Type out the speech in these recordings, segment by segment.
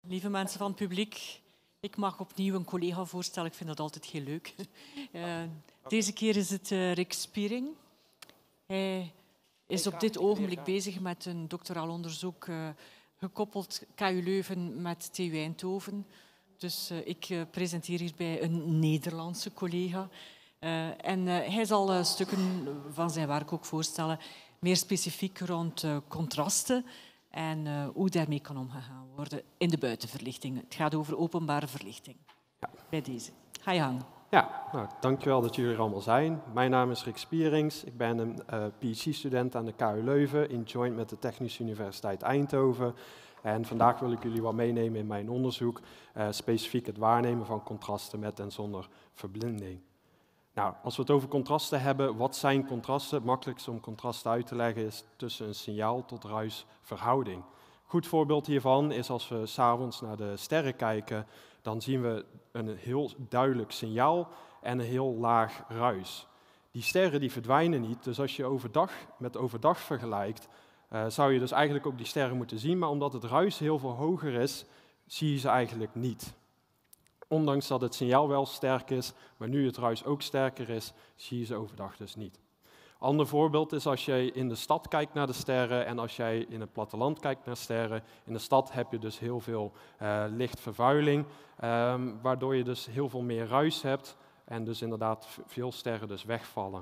Lieve mensen van het publiek, ik mag opnieuw een collega voorstellen. Ik vind dat altijd heel leuk. Deze keer is het Rick Spiering. Hij is op dit ogenblik bezig met een doctoraal onderzoek gekoppeld KU Leuven met TU Eindhoven. Dus ik presenteer hierbij een Nederlandse collega. En hij zal stukken van zijn werk ook voorstellen, meer specifiek rond contrasten en hoe daarmee kan omgegaan worden in de buitenverlichting. Het gaat over openbare verlichting. Ja. Bij deze. Ga je gang. Ja, dankjewel dat jullie er allemaal zijn. Mijn naam is Rick Spierings. Ik ben een PhD-student aan de KU Leuven in joint met de Technische Universiteit Eindhoven. En vandaag wil ik jullie wat meenemen in mijn onderzoek, specifiek het waarnemen van contrasten met en zonder verblinding. Nou, als we het over contrasten hebben, wat zijn contrasten? Het makkelijkste om contrasten uit te leggen is tussen een signaal tot ruisverhouding. Een goed voorbeeld hiervan is als we 's avonds naar de sterren kijken, dan zien we een heel duidelijk signaal en een heel laag ruis. Die sterren die verdwijnen niet, dus als je overdag vergelijkt, zou je dus eigenlijk ook die sterren moeten zien, maar omdat het ruis heel veel hoger is, zie je ze eigenlijk niet. Ondanks dat het signaal wel sterk is, maar nu het ruis ook sterker is, zie je ze overdag dus niet. Ander voorbeeld is als je in de stad kijkt naar de sterren en als jij in het platteland kijkt naar sterren. In de stad heb je dus heel veel lichtvervuiling, waardoor je dus heel veel meer ruis hebt en dus inderdaad veel sterren dus wegvallen.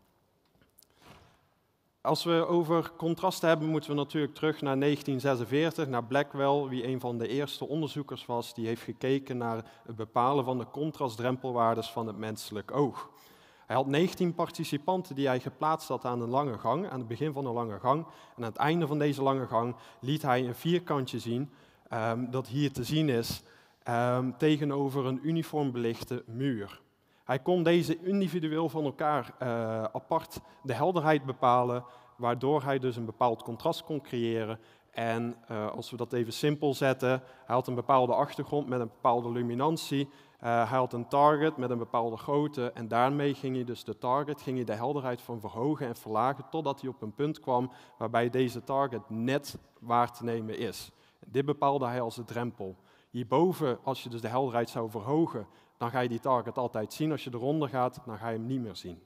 Als we over contrasten hebben, moeten we natuurlijk terug naar 1946, naar Blackwell, wie een van de eerste onderzoekers was, die heeft gekeken naar het bepalen van de contrastdrempelwaardes van het menselijk oog. Hij had 19 participanten die hij geplaatst had aan een lange gang, aan het begin van een lange gang. En aan het einde van deze lange gang liet hij een vierkantje zien, dat hier te zien is, tegenover een uniform belichte muur. Hij kon deze individueel van elkaar apart de helderheid bepalen, waardoor hij dus een bepaald contrast kon creëren. En als we dat even simpel zetten, hij had een bepaalde achtergrond met een bepaalde luminantie. Hij had een target met een bepaalde grootte en daarmee ging hij dus de helderheid van verhogen en verlagen totdat hij op een punt kwam waarbij deze target net waar te nemen is. Dit bepaalde hij als de drempel. Hierboven, als je dus de helderheid zou verhogen, dan ga je die target altijd zien. Als je eronder gaat, dan ga je hem niet meer zien.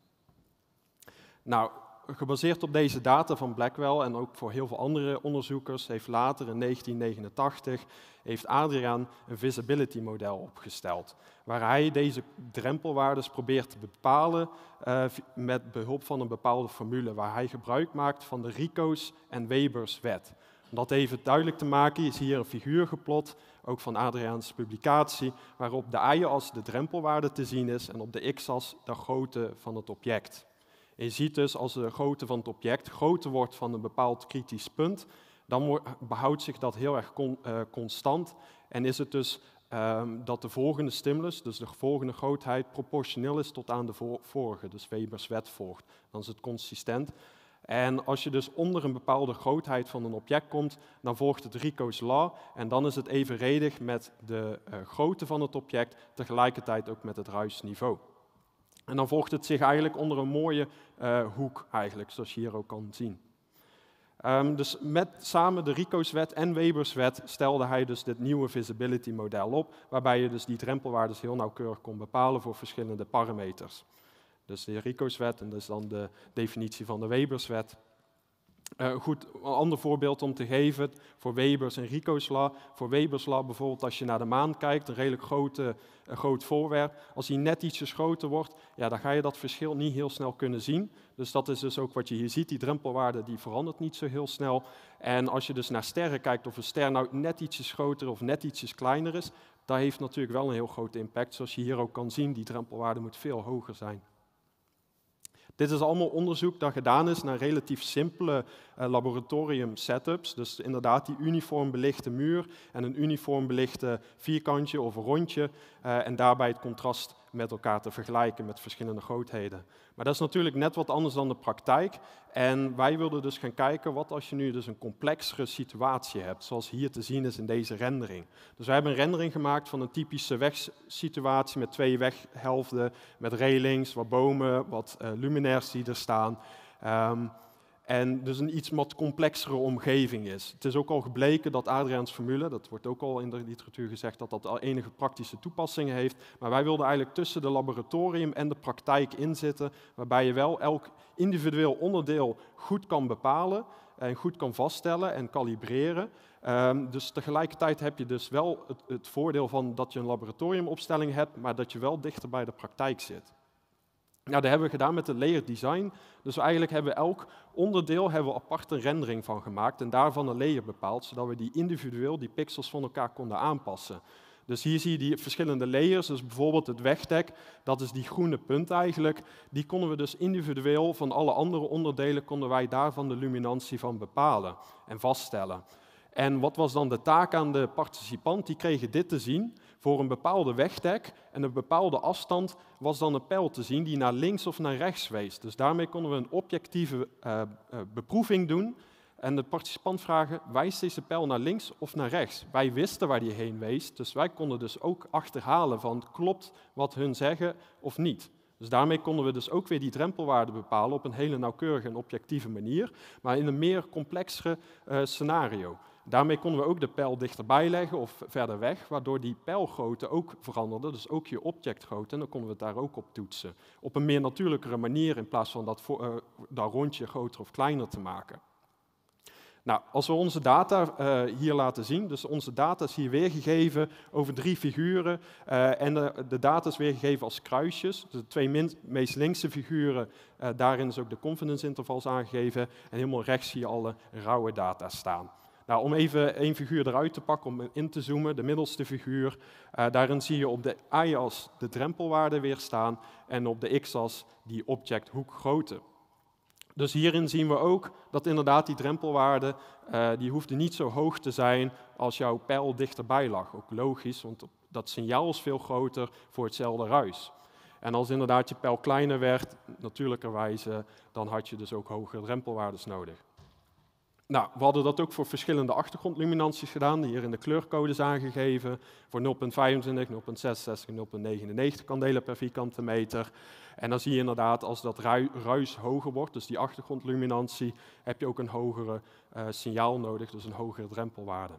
Nou, gebaseerd op deze data van Blackwell en ook voor heel veel andere onderzoekers, heeft later in 1989 Adriaan een visibility model opgesteld, waar hij deze drempelwaardes probeert te bepalen met behulp van een bepaalde formule, waar hij gebruik maakt van de Rico's en Webers wet. Om dat even duidelijk te maken, is hier een figuur geplot, ook van Adriaans publicatie, waarop de y-as de drempelwaarde te zien is en op de x-as de grootte van het object. En je ziet dus als de grootte van het object groter wordt van een bepaald kritisch punt, dan behoudt zich dat heel erg constant en is het dus dat de volgende stimulus, dus de volgende grootheid, proportioneel is tot aan de vorige, dus Webers wet volgt. Dan is het consistent. En als je dus onder een bepaalde grootheid van een object komt, dan volgt het Rico's law en dan is het evenredig met de grootte van het object, tegelijkertijd ook met het ruisniveau. En dan volgt het zich eigenlijk onder een mooie hoek, eigenlijk, zoals je hier ook kan zien. Dus met samen de Rico's wet en Webers wet stelde hij dus dit nieuwe visibility model op, waarbij je dus die drempelwaardes heel nauwkeurig kon bepalen voor verschillende parameters. Dus de Rico's wet en dus dan de definitie van de Webers wet. Goed, een ander voorbeeld om te geven voor Webers en Rico's law. Voor Webers law bijvoorbeeld als je naar de maan kijkt, een redelijk groot voorwerp. Als die net ietsjes groter wordt, ja, dan ga je dat verschil niet heel snel kunnen zien. Dus dat is dus ook wat je hier ziet. Die drempelwaarde die verandert niet zo heel snel. En als je dus naar sterren kijkt of een ster nou net ietsjes groter of net ietsjes kleiner is, dat heeft natuurlijk wel een heel grote impact. Zoals je hier ook kan zien, die drempelwaarde moet veel hoger zijn. Dit is allemaal onderzoek dat gedaan is naar relatief simpele laboratorium setups. Dus inderdaad die uniform belichte muur en een uniform belichte vierkantje of een rondje. En daarbij het contrast met elkaar te vergelijken met verschillende grootheden. Maar dat is natuurlijk net wat anders dan de praktijk. En wij wilden dus gaan kijken wat als je nu dus een complexere situatie hebt, zoals hier te zien is in deze rendering. Dus wij hebben een rendering gemaakt van een typische wegsituatie met 2 weghelften, met railings, wat bomen, wat luminairs die er staan. En dus een iets wat complexere omgeving is. Het is ook al gebleken dat Adriaans formule, dat wordt ook al in de literatuur gezegd, dat al enige praktische toepassingen heeft. Maar wij wilden eigenlijk tussen de laboratorium en de praktijk inzitten, waarbij je wel elk individueel onderdeel goed kan bepalen en goed kan vaststellen en kalibreren. Dus tegelijkertijd heb je dus wel het voordeel van dat je een laboratoriumopstelling hebt, maar dat je wel dichter bij de praktijk zit. Nou, dat hebben we gedaan met de layered design. Dus eigenlijk hebben we elk onderdeel apart een rendering van gemaakt en daarvan een layer bepaald, zodat we die individueel, die pixels van elkaar konden aanpassen. Dus hier zie je die verschillende layers, dus bijvoorbeeld het wegdek, dat is die groene punt eigenlijk. Die konden we dus individueel van alle andere onderdelen, konden wij daarvan de luminantie van bepalen en vaststellen. En wat was dan de taak aan de participant? Die kregen dit te zien. Voor een bepaalde wegdek en een bepaalde afstand was dan een pijl te zien die naar links of naar rechts wees. Dus daarmee konden we een objectieve beproeving doen. En de participant vragen, wijst deze pijl naar links of naar rechts? Wij wisten waar die heen wees, dus wij konden dus ook achterhalen van klopt wat hun zeggen of niet. Dus daarmee konden we dus ook weer die drempelwaarde bepalen op een hele nauwkeurige en objectieve manier, maar in een meer complexere scenario. Daarmee konden we ook de pijl dichterbij leggen of verder weg, waardoor die pijlgrootte ook veranderde, dus ook je objectgrootte, en dan konden we het daar ook op toetsen. Op een meer natuurlijkere manier in plaats van dat rondje groter of kleiner te maken. Nou, als we onze data hier laten zien, dus onze data is hier weergegeven over 3 figuren en de data is weergegeven als kruisjes. De 2 meest linkse figuren, daarin is ook de confidence intervals aangegeven en helemaal rechts zie je alle rauwe data staan. Nou, om even 1 figuur eruit te pakken, om in te zoomen, de middelste figuur, daarin zie je op de y-as de drempelwaarde weer staan en op de x-as die objecthoekgrootte. Dus hierin zien we ook dat inderdaad die drempelwaarde, die hoefde niet zo hoog te zijn als jouw pijl dichterbij lag. Ook logisch, want dat signaal is veel groter voor hetzelfde ruis. En als inderdaad je pijl kleiner werd, natuurlijkerwijze, dan had je dus ook hogere drempelwaardes nodig. Nou, we hadden dat ook voor verschillende achtergrondluminanties gedaan, die hier in de kleurcodes aangegeven, voor 0,25, 0,66 en 0,99 kandelen per vierkante meter. En dan zie je inderdaad, als dat ruis hoger wordt, dus die achtergrondluminantie, heb je ook een hogere signaal nodig, dus een hogere drempelwaarde.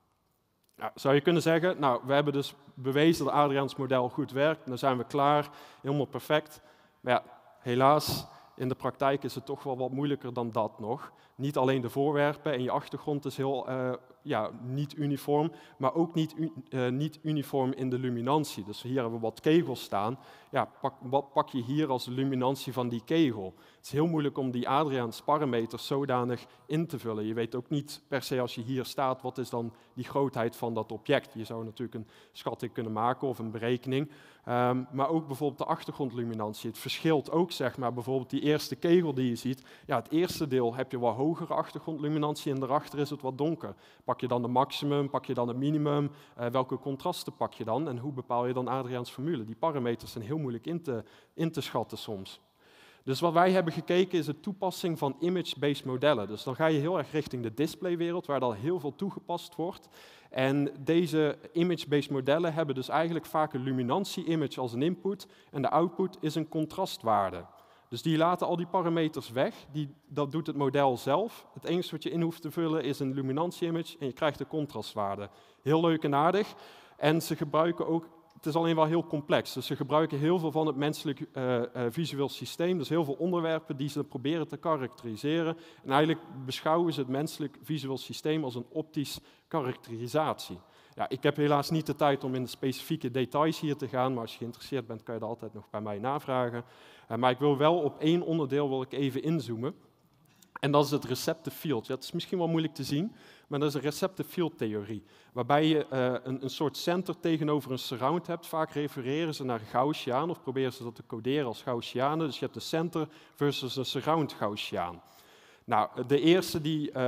Nou, zou je kunnen zeggen, nou, we hebben dus bewezen dat Adriaans model goed werkt, dan zijn we klaar, helemaal perfect. Maar ja, helaas, in de praktijk is het toch wel wat moeilijker dan dat nog. Niet alleen de voorwerpen en je achtergrond is heel niet uniform, maar ook niet uniform in de luminantie. Dus hier hebben we wat kegels staan. Ja, wat pak je hier als de luminantie van die kegel? Het is heel moeilijk om die Adriaans parameters zodanig in te vullen. Je weet ook niet per se als je hier staat, wat is dan die grootheid van dat object. Je zou natuurlijk een schatting kunnen maken of een berekening. Maar ook bijvoorbeeld de achtergrondluminantie. Het verschilt ook, zeg maar, bijvoorbeeld die eerste kegel die je ziet. Ja, het eerste deel heb je wat hogere achtergrondluminantie en daarachter is het wat donker. Pak je dan de maximum, pak je dan het minimum? Welke contrasten pak je dan? En hoe bepaal je dan Adriaans formule? Die parameters zijn heel moeilijk in te schatten soms. Dus wat wij hebben gekeken is de toepassing van image-based modellen. Dus dan ga je heel erg richting de displaywereld, waar dan heel veel toegepast wordt. En deze image-based modellen hebben dus eigenlijk vaak een luminantie-image als een input en de output is een contrastwaarde. Dus die laten al die parameters weg, dat doet het model zelf. Het enige wat je in hoeft te vullen is een luminantie-image en je krijgt een contrastwaarde. Heel leuk en aardig. En ze gebruiken ook, het is alleen wel heel complex, dus ze gebruiken heel veel van het menselijk visueel systeem, dus heel veel onderwerpen die ze proberen te karakteriseren. En eigenlijk beschouwen ze het menselijk visueel systeem als een optisch karakterisatie. Ja, ik heb helaas niet de tijd om in de specifieke details hier te gaan, maar als je geïnteresseerd bent kan je dat altijd nog bij mij navragen. Maar ik wil wel op 1 onderdeel even inzoomen. En dat is het receptive field. Ja, het is misschien wel moeilijk te zien, maar dat is een receptive field theorie. Waarbij je een soort center tegenover een surround hebt. Vaak refereren ze naar Gaussiaan of proberen ze dat te coderen als Gaussianen. Dus je hebt de center versus een surround Gaussiaan. Nou, de eerste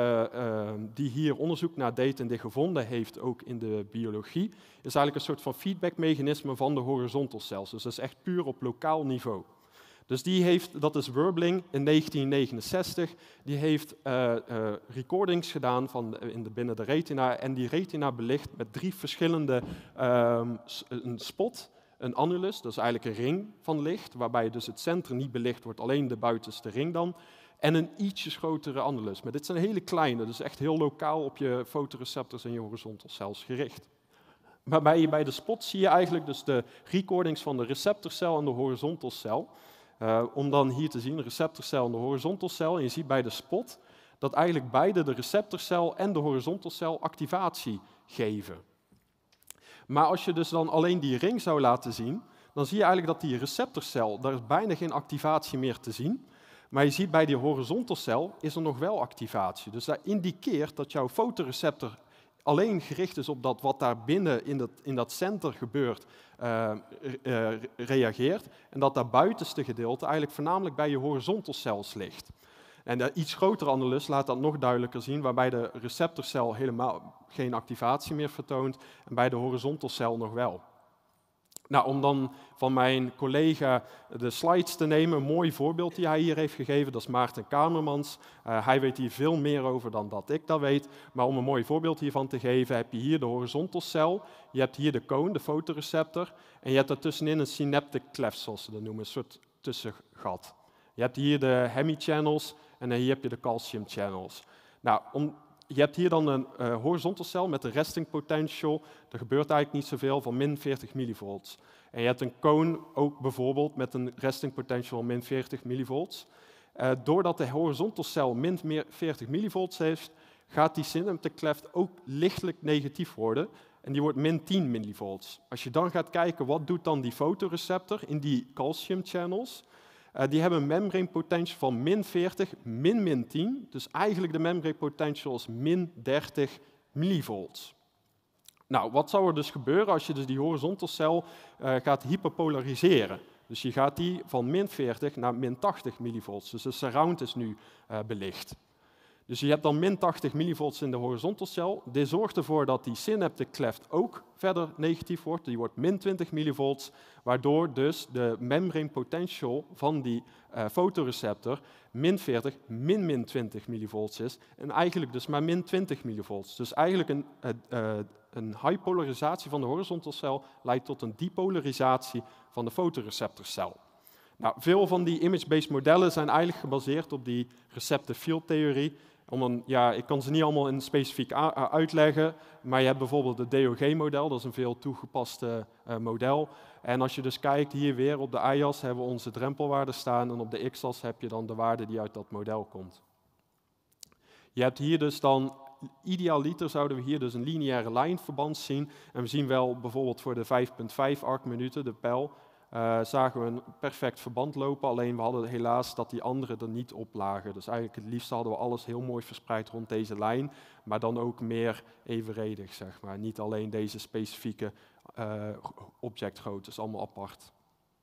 die hier onderzoek naar deed en dit gevonden heeft, ook in de biologie, is eigenlijk een soort van feedbackmechanisme van de horizontal cells. Dus dat is echt puur op lokaal niveau. Dus dat is Werbling in 1969, die heeft recordings gedaan binnen de retina en die retina belicht met 3 verschillende, een spot, een annulus, dat is eigenlijk een ring van licht, waarbij dus het centrum niet belicht wordt, alleen de buitenste ring dan, en een ietsjes grotere annulus. Maar dit zijn hele kleine, dus echt heel lokaal op je fotoreceptors en je horizontal cells gericht. Waarbij je bij de spot zie je eigenlijk dus de recordings van de receptorcel en de horizontal cel. Om dan hier te zien, de receptorcel en de horizontal cel. En je ziet bij de spot dat eigenlijk beide de receptorcel en de horizontal cel activatie geven. Maar als je dus dan alleen die ring zou laten zien, dan zie je eigenlijk dat die receptorcel, daar is bijna geen activatie meer te zien. Maar je ziet bij die horizontal cel is er nog wel activatie. Dus dat indikeert dat jouw fotoreceptor alleen gericht is op dat wat daar binnen in dat center gebeurt, reageert. En dat dat buitenste gedeelte eigenlijk voornamelijk bij je horizontal cells ligt. En de iets grotere annulus laat dat nog duidelijker zien, waarbij de receptorcel helemaal geen activatie meer vertoont en bij de horizontal cel nog wel. Nou, om dan van mijn collega de slides te nemen, een mooi voorbeeld die hij hier heeft gegeven, dat is Maarten Kamermans. Hij weet hier veel meer over dan dat ik dat weet, maar om een mooi voorbeeld hiervan te geven, heb je hier de horizontal cel, je hebt hier de coon, de fotoreceptor, en je hebt daartussenin een synaptic cleft, zoals ze dat noemen, een soort tussengat. Je hebt hier de hemichannels en hier heb je de calcium channels. Nou, je hebt hier dan een horizontal cel met een resting potential. Er gebeurt eigenlijk niet zoveel, van min 40 millivolts. En je hebt een cone ook bijvoorbeeld met een resting potential van min 40 millivolts. Doordat de horizontal cel min 40 millivolts heeft, gaat die synaptic cleft ook lichtelijk negatief worden. En die wordt min 10 millivolts. Als je dan gaat kijken, wat doet dan die fotoreceptor in die calcium channels? Die hebben een membrane potential van min 40, min 10. Dus eigenlijk de membrane potential is min 30 millivolts. Nou, wat zou er dus gebeuren als je dus die horizontal cel gaat hyperpolariseren? Dus je gaat die van min 40 naar min 80 millivolts. Dus de surround is nu belicht. Dus je hebt dan min 80 millivolts in de horizontal cel. Dit zorgt ervoor dat die synaptic cleft ook verder negatief wordt. Die wordt min 20 millivolts, waardoor dus de membrane potential van die fotoreceptor min 40, min 20 millivolts is. En eigenlijk dus maar min 20 millivolts. Dus eigenlijk een high polarisatie van de horizontal cel leidt tot een depolarisatie van de fotoreceptorcel. Nou, veel van die image-based modellen zijn eigenlijk gebaseerd op die receptive field theorie. Ik kan ze niet allemaal in specifiek uitleggen, maar je hebt bijvoorbeeld het DOG-model, dat is een veel toegepaste model. En als je dus kijkt, hier weer op de y-as hebben we onze drempelwaarden staan en op de x-as heb je dan de waarde die uit dat model komt. Je hebt hier dus dan, idealiter zouden we hier dus een lineaire lijnverband zien. En we zien wel bijvoorbeeld voor de 5.5 arcminuten, de pijl, zagen we een perfect verband lopen, alleen we hadden helaas dat die anderen er niet op lagen. Dus eigenlijk het liefst hadden we alles heel mooi verspreid rond deze lijn, maar dan ook meer evenredig, zeg maar. Niet alleen deze specifieke objectgroottes, allemaal apart.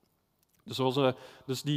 Dus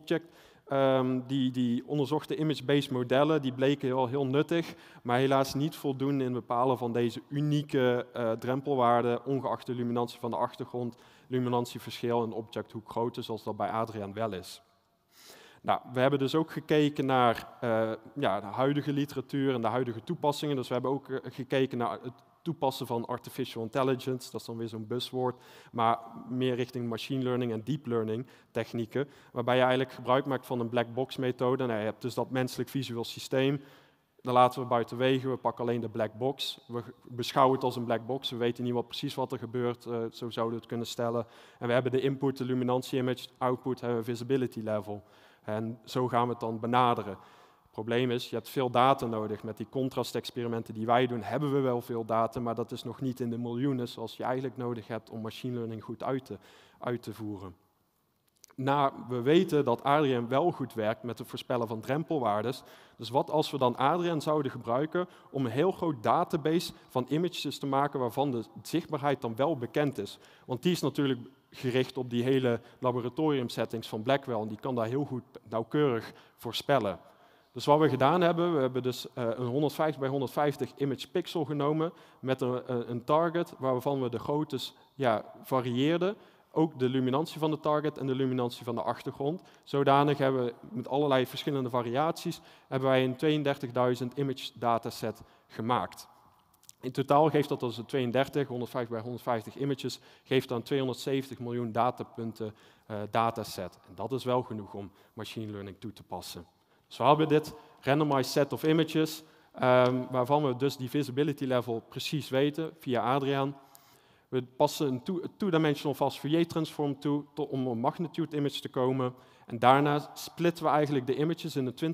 die onderzochte image-based modellen, die bleken wel heel nuttig, maar helaas niet voldoende in het bepalen van deze unieke drempelwaarden, ongeacht de luminantie van de achtergrond, luminantieverschil en objecthoekgrootte, zoals dat bij Adriaan wel is. Nou, we hebben dus ook gekeken naar de huidige literatuur en de huidige toepassingen. Dus we hebben ook gekeken naar het toepassen van artificial intelligence, dat is dan weer zo'n buzzwoord, maar meer richting machine learning en deep learning technieken, waarbij je eigenlijk gebruik maakt van een black box methode. Nou, je hebt dus dat menselijk visueel systeem, dat laten we buiten wegen, we pakken alleen de black box, we beschouwen het als een black box, we weten niet precies wat er gebeurt, zo zouden we het kunnen stellen. En we hebben de input, de luminantie image, output hebben we visibility level. En zo gaan we het dan benaderen. Het probleem is, je hebt veel data nodig. Met die contrastexperimenten die wij doen, hebben we wel veel data, maar dat is nog niet in de miljoenen zoals je eigenlijk nodig hebt om machine learning goed uit te voeren. Nou, we weten dat Adriaan wel goed werkt met het voorspellen van drempelwaardes. Dus wat als we dan Adriaan zouden gebruiken om een heel groot database van images te maken waarvan de zichtbaarheid dan wel bekend is. Want die is natuurlijk gericht op die hele laboratoriumsettings van Blackwell en die kan daar heel goed nauwkeurig voorspellen. Dus wat we gedaan hebben, we hebben dus een 150 bij 150 image pixel genomen met een target waarvan we de groottes varieerden. Ook de luminantie van de target en de luminantie van de achtergrond. Zodanig hebben we met allerlei verschillende variaties hebben wij een 32.000 image dataset gemaakt. In totaal geeft dat als 150 bij 150 images, geeft dan 270 miljoen datapunten dataset. En dat is wel genoeg om machine learning toe te passen. Dus we hebben dit randomized set of images, waarvan we dus die visibility level precies weten via Adriaan. We passen een two-dimensional fast Fourier transform toe om een magnitude image te komen. En daarna splitten we eigenlijk de images in een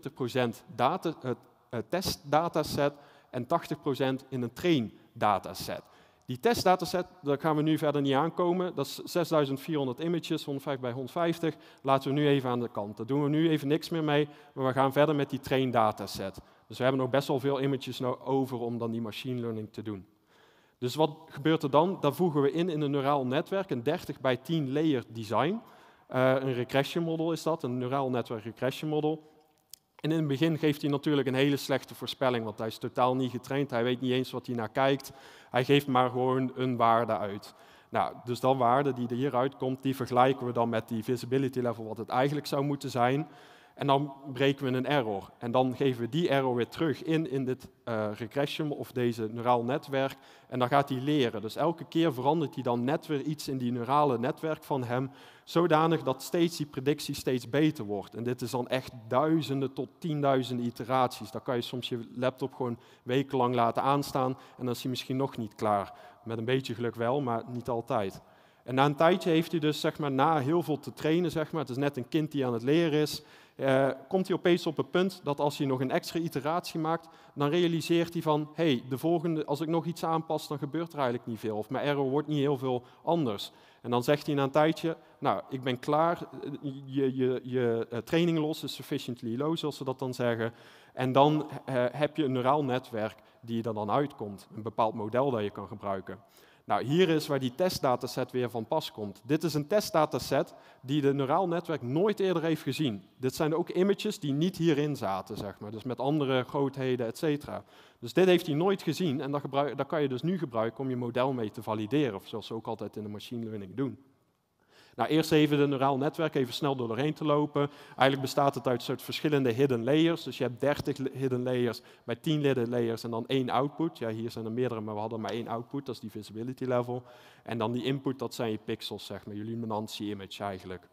20% testdataset en 80% in een train dataset. Die testdataset, daar gaan we nu verder niet aankomen. Dat is 6400 images, 150 bij 150. Laten we nu even aan de kant. Daar doen we nu even niks meer mee, maar we gaan verder met die train dataset. Dus we hebben nog best wel veel images over om dan die machine learning te doen. Dus wat gebeurt er dan? Dan voegen we in een neuraal netwerk, een 30 bij 10 layer design. Een regression model is dat, een neuraal netwerk regression model. En in het begin geeft hij natuurlijk een hele slechte voorspelling, want hij is totaal niet getraind, hij weet niet eens wat hij naar kijkt. Hij geeft maar gewoon een waarde uit. Nou, dus dat waarde die er hieruit komt, die vergelijken we dan met die visibility level, wat het eigenlijk zou moeten zijn. En dan breken we een error. En dan geven we die error weer terug in dit regression of deze neuraal netwerk. En dan gaat hij leren. Dus elke keer verandert hij dan net weer iets in die neurale netwerk van hem, zodanig dat steeds die predictie steeds beter wordt. En dit is dan echt duizenden tot 10.000 iteraties. Dan kan je soms je laptop gewoon wekenlang laten aanstaan en dan is hij misschien nog niet klaar. Met een beetje geluk wel, maar niet altijd. En na een tijdje heeft hij dus, zeg maar, na heel veel te trainen, zeg maar, het is net een kind die aan het leren is, komt hij opeens op het punt dat als hij nog een extra iteratie maakt, dan realiseert hij van, hey, de volgende, als ik nog iets aanpas, dan gebeurt er eigenlijk niet veel. Of mijn error wordt niet heel veel anders. En dan zegt hij na een tijdje, nou, ik ben klaar, je training loss is sufficiently low, zoals ze dat dan zeggen. En dan heb je een neuraal netwerk die er dan uitkomt, een bepaald model dat je kan gebruiken. Nou, hier is waar die testdataset weer van pas komt. Dit is een testdataset die de neuraal netwerk nooit eerder heeft gezien. Dit zijn ook images die niet hierin zaten, zeg maar. Dus met andere grootheden, et cetera. Dus dit heeft hij nooit gezien en dat kan je dus nu gebruiken om je model mee te valideren. Of zoals ze ook altijd in de machine learning doen. Nou, eerst even de neuraal netwerk even snel doorheen te lopen. Eigenlijk bestaat het uit soort verschillende hidden layers. Dus je hebt 30 hidden layers bij 10 hidden layers en dan 1 output. Ja, hier zijn er meerdere, maar we hadden maar 1 output. Dat is die visibility level. En dan die input, dat zijn je pixels, zeg maar. Je luminantie image eigenlijk.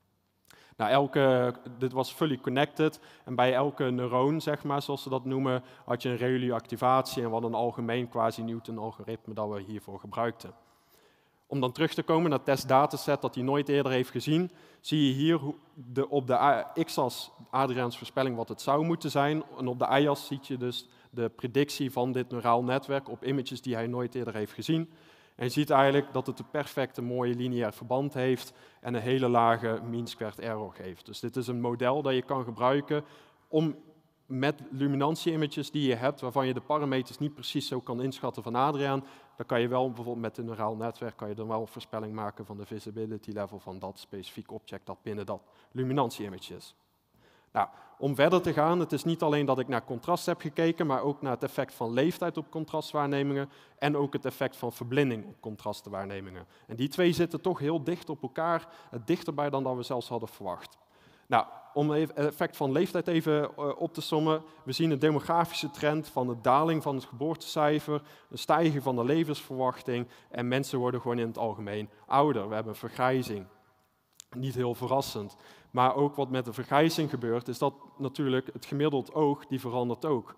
Nou, dit was fully connected. En bij elke neuron, zeg maar, zoals ze dat noemen, had je een ReLU-activatie en we hadden een algemeen quasi-Newton-algoritme dat we hiervoor gebruikten. Om dan terug te komen naar het testdataset dat hij nooit eerder heeft gezien, zie je hier op de x-as Adriaans voorspelling wat het zou moeten zijn. En op de y-as zie je dus de predictie van dit neuraal netwerk op images die hij nooit eerder heeft gezien. En je ziet eigenlijk dat het een perfecte mooie lineair verband heeft en een hele lage mean squared error geeft. Dus dit is een model dat je kan gebruiken om met luminantie-images die je hebt, waarvan je de parameters niet precies zo kan inschatten van Adriaan, dan kan je wel bijvoorbeeld met een neuraal netwerk kan je dan wel een voorspelling maken van de visibility level van dat specifiek object dat binnen dat luminantie-image is. Nou, om verder te gaan, het is niet alleen dat ik naar contrast heb gekeken, maar ook naar het effect van leeftijd op contrastwaarnemingen en ook het effect van verblinding op contrastwaarnemingen. En die twee zitten toch heel dicht op elkaar, dichterbij dan dat we zelfs hadden verwacht. Nou, om het effect van leeftijd even op te sommen, we zien een demografische trend van de daling van het geboortecijfer, een stijging van de levensverwachting en mensen worden gewoon in het algemeen ouder. We hebben een vergrijzing. Niet heel verrassend. Maar ook wat met de vergrijzing gebeurt, is dat natuurlijk het gemiddeld oog, die verandert ook.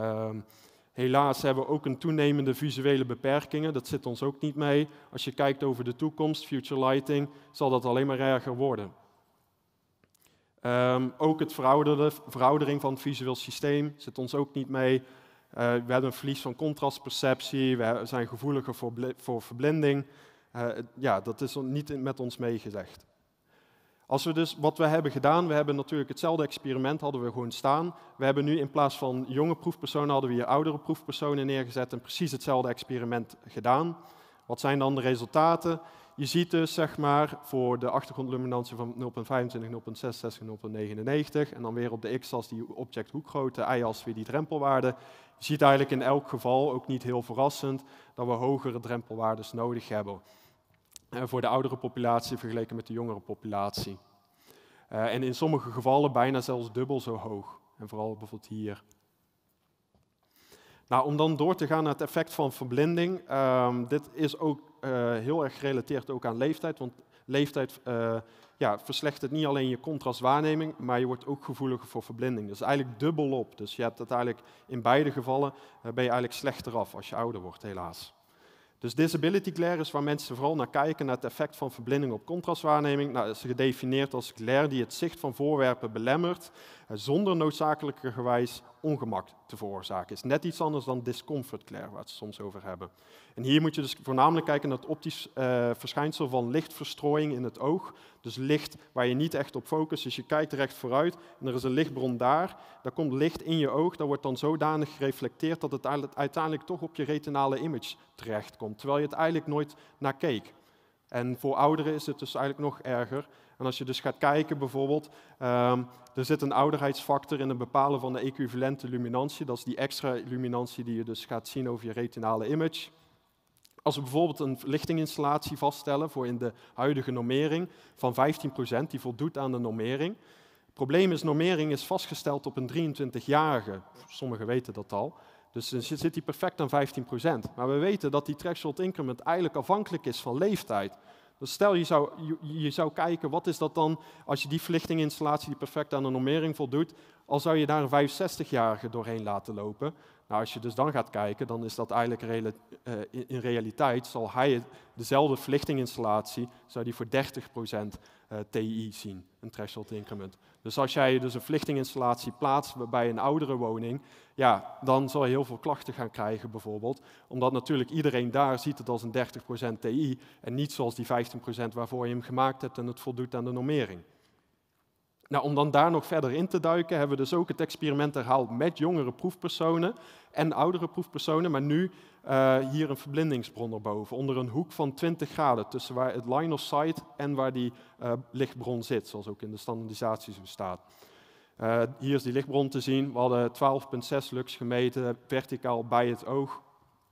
Helaas hebben we ook een toenemende visuele beperkingen, dat zit ons ook niet mee. Als je kijkt over de toekomst, future lighting, zal dat alleen maar erger worden. Ook het veroudering van het visueel systeem zit ons ook niet mee. We hebben een verlies van contrastperceptie, we zijn gevoeliger voor verblinding. Ja, dat is niet met ons meegezegd. Als we dus wat we hebben gedaan, we hebben natuurlijk hetzelfde experiment hadden we gewoon staan. We hebben nu in plaats van jonge proefpersonen hadden we hier oudere proefpersonen neergezet en precies hetzelfde experiment gedaan. Wat zijn dan de resultaten? Je ziet dus, zeg maar, voor de achtergrondluminantie van 0,25, 0,66, 0,99 en dan weer op de x-as die objecthoekgrootte, y-as weer die drempelwaarde. Je ziet eigenlijk in elk geval, ook niet heel verrassend, dat we hogere drempelwaardes nodig hebben. Voor de oudere populatie vergeleken met de jongere populatie. En in sommige gevallen bijna zelfs dubbel zo hoog. En vooral bijvoorbeeld hier. Nou, om dan door te gaan naar het effect van verblinding. Dit is ook heel erg gerelateerd ook aan leeftijd. Want leeftijd verslechtert niet alleen je contrastwaarneming, maar je wordt ook gevoeliger voor verblinding. Dus eigenlijk dubbelop. Dus je hebt uiteindelijk in beide gevallen ben je eigenlijk slechter af als je ouder wordt, helaas. Dus disability glare is waar mensen vooral naar kijken, naar het effect van verblinding op contrastwaarneming. Nou, dat is gedefinieerd als glare die het zicht van voorwerpen belemmert, zonder noodzakelijkerwijs ongemak te veroorzaken. Is net iets anders dan discomfort glare, waar we het soms over hebben. En hier moet je dus voornamelijk kijken naar het optisch verschijnsel van lichtverstrooiing in het oog. Dus licht waar je niet echt op focust, dus je kijkt recht vooruit en er is een lichtbron daar komt licht in je oog, dat wordt dan zodanig gereflecteerd dat het uiteindelijk toch op je retinale image terechtkomt, terwijl je het eigenlijk nooit naar keek. En voor ouderen is het dus eigenlijk nog erger. En als je dus gaat kijken bijvoorbeeld, er zit een ouderheidsfactor in het bepalen van de equivalente luminantie, dat is die extra luminantie die je dus gaat zien over je retinale image. Als we bijvoorbeeld een verlichtinginstallatie vaststellen voor in de huidige normering van 15%, die voldoet aan de normering. Het probleem is, normering is vastgesteld op een 23-jarige. Sommigen weten dat al. Dus dan zit die perfect aan 15%. Maar we weten dat die threshold increment eigenlijk afhankelijk is van leeftijd. Dus stel je zou kijken, wat is dat dan als je die verlichtinginstallatie die perfect aan de normering voldoet, al zou je daar een 65-jarige doorheen laten lopen. Nou, als je dus dan gaat kijken, dan is dat eigenlijk in realiteit, zal hij dezelfde verlichtinginstallatie, zou die voor 30% TI zien, een threshold increment. Dus als jij dus een verlichtinginstallatie plaatst bij een oudere woning, ja, dan zal je heel veel klachten gaan krijgen bijvoorbeeld. Omdat natuurlijk iedereen daar ziet het als een 30% TI en niet zoals die 15% waarvoor je hem gemaakt hebt en het voldoet aan de normering. Nou, om dan daar nog verder in te duiken, hebben we dus ook het experiment herhaald met jongere proefpersonen en oudere proefpersonen, maar nu hier een verblindingsbron erboven, onder een hoek van 20 graden, tussen waar het line of sight en waar die lichtbron zit, zoals ook in de standaardisatie zo staat. Hier is die lichtbron te zien, we hadden 12,6 lux gemeten, verticaal bij het oog.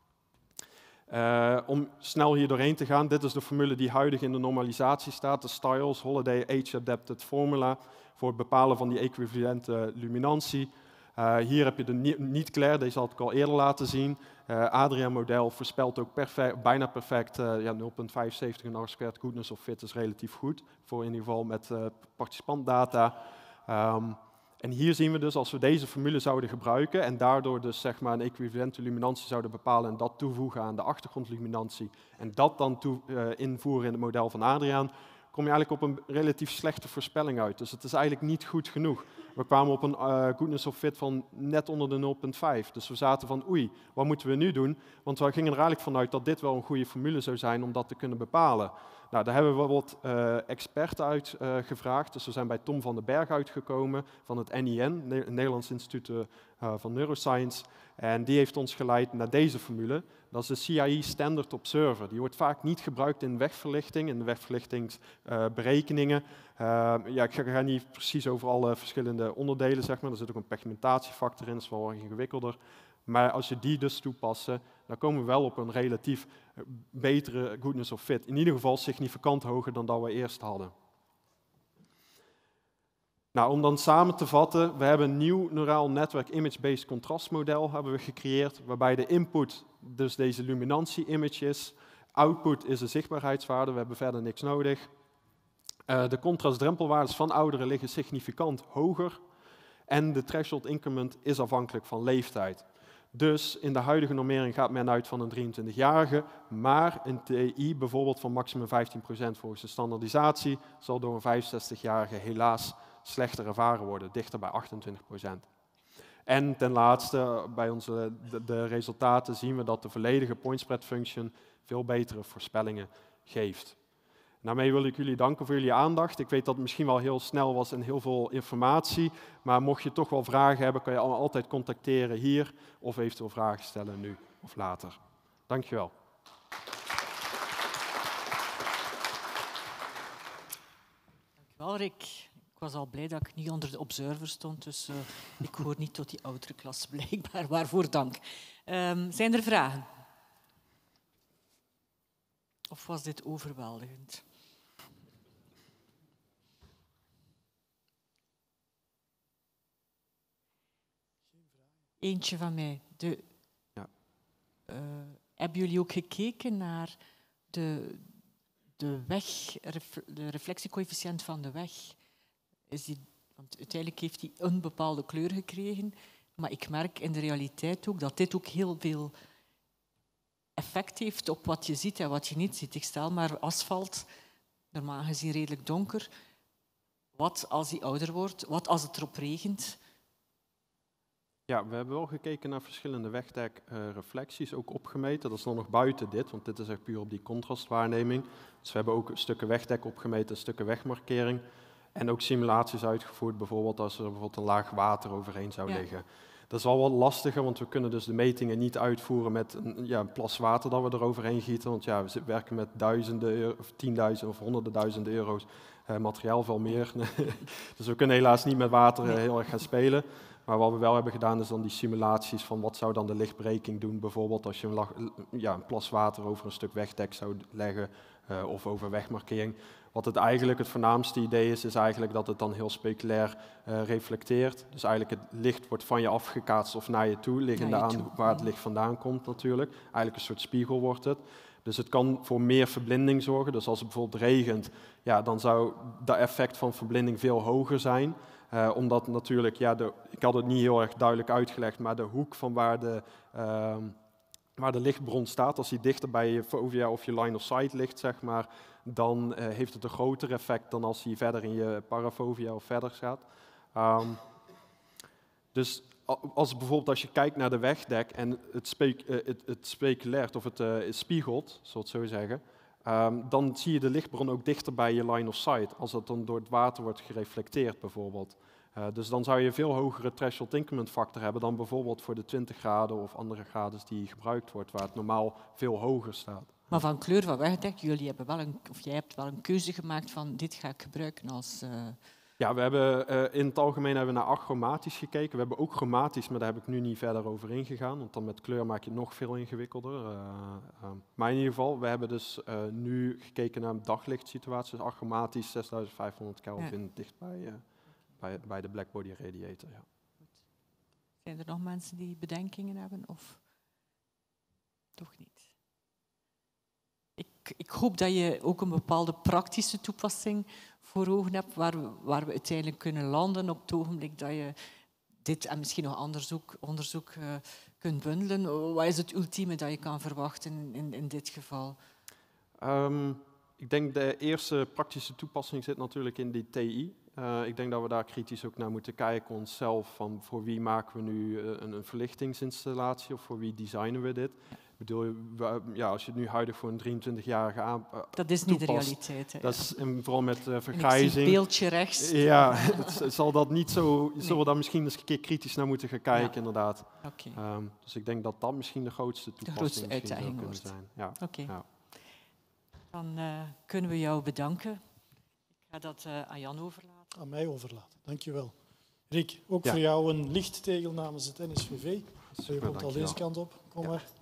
Om snel hier doorheen te gaan, dit is de formule die huidig in de normalisatie staat, de Stiles Holiday Age Adapted Formula, voor het bepalen van die equivalente luminantie. Hier heb je de niet-glare, deze had ik al eerder laten zien. Adriaan-model voorspelt ook bijna perfect 0,75 en R-squared goodness of fit is relatief goed, voor in ieder geval met participantdata. En hier zien we dus, als we deze formule zouden gebruiken en daardoor dus zeg maar een equivalente luminantie zouden bepalen en dat toevoegen aan de achtergrondluminantie en dat dan invoeren in het model van Adriaan, kom je eigenlijk op een relatief slechte voorspelling uit. Dus het is eigenlijk niet goed genoeg. We kwamen op een goodness of fit van net onder de 0,5. Dus we zaten van oei, wat moeten we nu doen? Want we gingen er eigenlijk vanuit dat dit wel een goede formule zou zijn om dat te kunnen bepalen. Nou, daar hebben we wat experten uit gevraagd. Dus we zijn bij Tom van den Berg uitgekomen van het NIN, het Nederlands Instituut van Neuroscience. En die heeft ons geleid naar deze formule. Dat is de CIE Standard Observer. Die wordt vaak niet gebruikt in wegverlichting, in de wegverlichtingsberekeningen. Ik ga niet precies over alle verschillende onderdelen, zeg maar. Er zit ook een pigmentatiefactor in, dat is wel ingewikkelder. Maar als je die dus toepassen, dan komen we wel op een relatief betere goodness of fit. In ieder geval significant hoger dan dat we eerst hadden. Nou, om dan samen te vatten, we hebben een nieuw neuraal netwerk image-based contrastmodel hebben we gecreëerd, waarbij de input dus deze luminantie-image is, output is de zichtbaarheidswaarde, we hebben verder niks nodig. De contrastdrempelwaardes van ouderen liggen significant hoger en de threshold increment is afhankelijk van leeftijd. Dus in de huidige normering gaat men uit van een 23-jarige, maar een TI bijvoorbeeld van maximum 15% volgens de standaardisatie zal door een 65-jarige helaas slechter ervaren worden, dichter bij 28%. En ten laatste, bij de resultaten zien we dat de volledige point spread function veel betere voorspellingen geeft. Daarmee wil ik jullie danken voor jullie aandacht. Ik weet dat het misschien wel heel snel was en heel veel informatie, maar mocht je toch wel vragen hebben, kan je altijd contacteren hier of eventueel vragen stellen nu of later. Dankjewel. Dankjewel, Rick. Ik was al blij dat ik niet onder de observer stond, dus ik hoor niet tot die oudere klas blijkbaar. Waarvoor dank. Zijn er vragen? Of was dit overweldigend? Eentje van mij. Hebben jullie ook gekeken naar de de reflectiecoëfficiënt van de weg, want uiteindelijk heeft hij een bepaalde kleur gekregen, maar ik merk in de realiteit ook dat dit ook heel veel effect heeft op wat je ziet en wat je niet ziet. Ik stel maar asfalt, normaal gezien redelijk donker. Wat als die ouder wordt? Wat als het erop regent? Ja, we hebben wel gekeken naar verschillende wegdekreflecties, ook opgemeten. Dat is dan nog buiten dit, want dit is echt puur op die contrastwaarneming. Dus we hebben ook stukken wegdek opgemeten, stukken wegmarkering. En ook simulaties uitgevoerd, bijvoorbeeld als er bijvoorbeeld een laag water overheen zou liggen. Dat is al wat lastiger, want we kunnen dus de metingen niet uitvoeren met een plas water dat we eroverheen gieten. Want ja, we werken met duizenden euro, of 10.000 of honderden duizenden euro's materiaal, veel meer. Dus we kunnen helaas niet met water heel erg gaan spelen. Maar wat we wel hebben gedaan is dan die simulaties van wat zou dan de lichtbreking doen. Bijvoorbeeld als je een plas water over een stuk wegdek zou leggen of over wegmarkering. Wat het eigenlijk het voornaamste idee is eigenlijk dat het dan heel speculair reflecteert. Dus eigenlijk het licht wordt van je afgekaatst of naar je toe, liggende aan waar het licht vandaan komt natuurlijk. Eigenlijk een soort spiegel wordt het. Dus het kan voor meer verblinding zorgen. Dus als het bijvoorbeeld regent, ja, dan zou dat effect van verblinding veel hoger zijn. Omdat natuurlijk, ik had het niet heel erg duidelijk uitgelegd, maar de hoek van waar de lichtbron staat, als die dichter bij je fovea of je line of sight ligt, zeg maar, dan heeft het een groter effect dan als hij verder in je parafovea of verder gaat. Dus als je kijkt naar de wegdek en het speculeert of het spiegelt, zal het zo zeggen, dan zie je de lichtbron ook dichter bij je line of sight, als dat dan door het water wordt gereflecteerd bijvoorbeeld. Dus dan zou je een veel hogere threshold increment factor hebben dan bijvoorbeeld voor de 20 graden of andere graden die gebruikt wordt, waar het normaal veel hoger staat. Maar van kleur van wegdek, jij hebt wel een keuze gemaakt van dit ga ik gebruiken als... Ja, we hebben in het algemeen naar achromatisch gekeken. We hebben ook chromatisch, maar daar heb ik nu niet verder over ingegaan, want dan met kleur maak je het nog veel ingewikkelder. Maar in ieder geval, we hebben dus nu gekeken naar een daglicht-situatie, dus achromatisch 6500 Kelvin dicht bij de blackbody radiator. Ja. Zijn er nog mensen die bedenkingen hebben of toch niet? Ik hoop dat je ook een bepaalde praktische toepassing voor ogen hebt, waar we uiteindelijk kunnen landen op het ogenblik dat je dit en misschien nog onderzoek kunt bundelen. Wat is het ultieme dat je kan verwachten in dit geval? Ik denk de eerste praktische toepassing zit natuurlijk in die TI. Ik denk dat we daar kritisch ook naar moeten kijken onszelf, van voor wie maken we nu een verlichtingsinstallatie of voor wie designen we dit. Ik bedoel, als je het nu huidig voor een 23-jarige dat is niet de realiteit. Hè, dat is, en vooral met vergrijzing. Het beeldje rechts. Ja, zal dat niet zo. Zullen we daar misschien eens een keer kritisch naar moeten gaan kijken, inderdaad. Okay. Dus ik denk dat dat misschien de grootste toepassing uitdaging zou wordt. kunnen zijn. Ja. Okay. Ja. Dan kunnen we jou bedanken. Ik ga dat aan Jan overlaten. Aan mij overlaten, dankjewel. Rick, ook voor jou een lichttegel namens het NSVV. Je komt al deze kant op, kom maar.